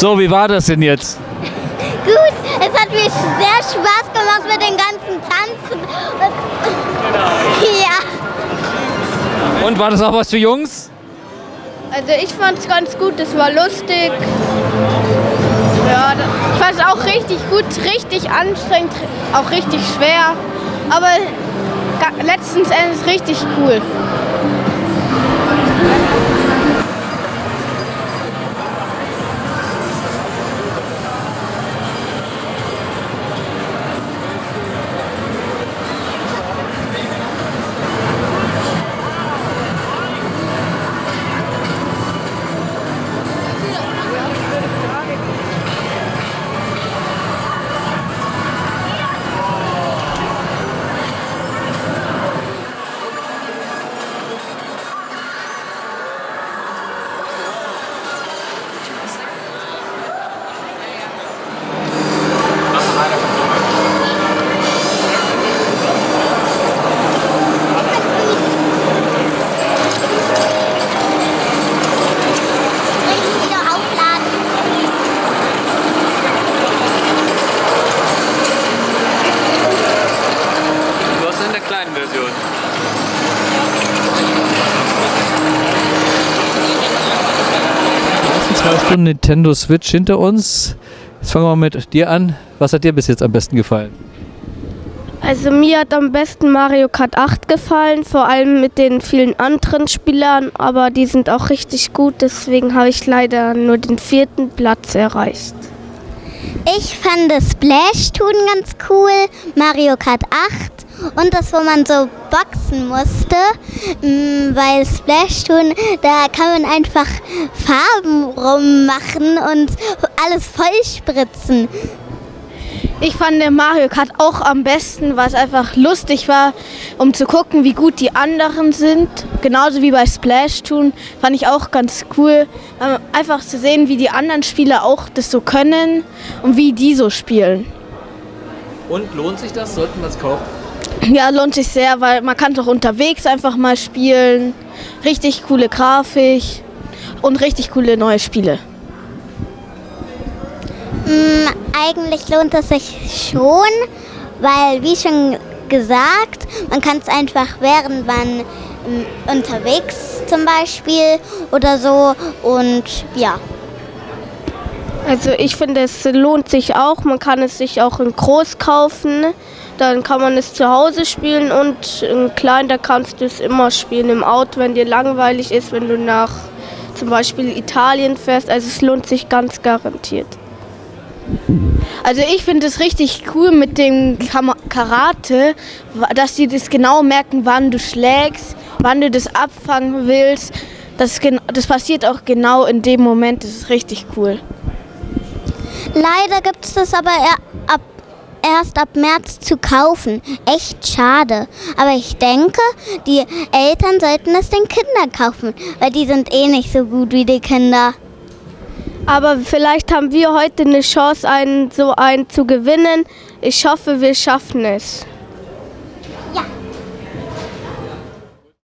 So, wie war das denn jetzt? Gut, es hat mir sehr Spaß gemacht mit den ganzen Tanzen. Ja. Und war das auch was für Jungs? Also ich fand es ganz gut, es war lustig. Ja, ich fand es auch richtig gut, richtig anstrengend, auch richtig schwer. Aber letzten Endes richtig cool. Version. Die ersten 2 Stunden Nintendo Switch hinter uns. Jetzt fangen wir mal mit dir an. Was hat dir bis jetzt am besten gefallen? Also mir hat am besten Mario Kart 8 gefallen, vor allem mit den vielen anderen Spielern, aber die sind auch richtig gut, deswegen habe ich leider nur den 4. Platz erreicht. Ich fand das Splashtoon ganz cool, Mario Kart 8 und das, wo man so boxen musste, weil Splashtoon, da kann man einfach Farben rummachen und alles vollspritzen. Ich fand den Mario Kart auch am besten, weil es einfach lustig war, um zu gucken, wie gut die anderen sind. Genauso wie bei Splashtoon fand ich auch ganz cool, einfach zu sehen, wie die anderen Spieler auch das so können und wie die so spielen. Und lohnt sich das? Sollten wir es kaufen? Ja, lohnt sich sehr, weil man kann doch unterwegs einfach mal spielen. Richtig coole Grafik und richtig coole neue Spiele. Eigentlich lohnt es sich schon, weil, wie schon gesagt, man kann es einfach, während man unterwegs zum Beispiel oder so, und ja. Also ich finde, es lohnt sich auch. Man kann es sich auch in groß kaufen, dann kann man es zu Hause spielen, und in klein, da kannst du es immer spielen im Auto, wenn dir langweilig ist, wenn du nach zum Beispiel Italien fährst. Also es lohnt sich ganz garantiert. Also ich finde es richtig cool mit dem Karate, dass die das genau merken, wann du schlägst, wann du das abfangen willst. Das passiert auch genau in dem Moment, das ist richtig cool. Leider gibt es das aber erst ab März zu kaufen. Echt schade. Aber ich denke, die Eltern sollten es den Kindern kaufen, weil die sind eh nicht so gut wie die Kinder. Aber vielleicht haben wir heute eine Chance, so einen zu gewinnen. Ich hoffe, wir schaffen es.